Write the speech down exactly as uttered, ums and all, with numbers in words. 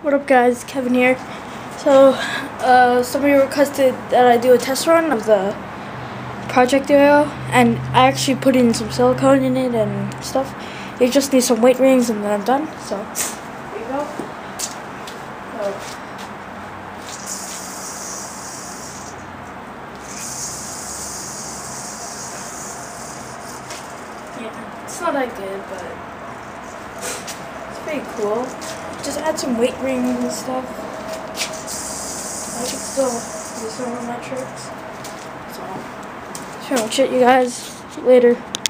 What up guys, Kevin here. So, uh, somebody requested that I do a test run of the project YoYo, and I actually put in some silicone in it and stuff. You just need some weight rings and then I'm done, so here you go. So, yeah, it's not that good, but it's pretty cool. Just add some weight rings and stuff. I can still do some of my tricks. So, pretty much it, you guys. Later.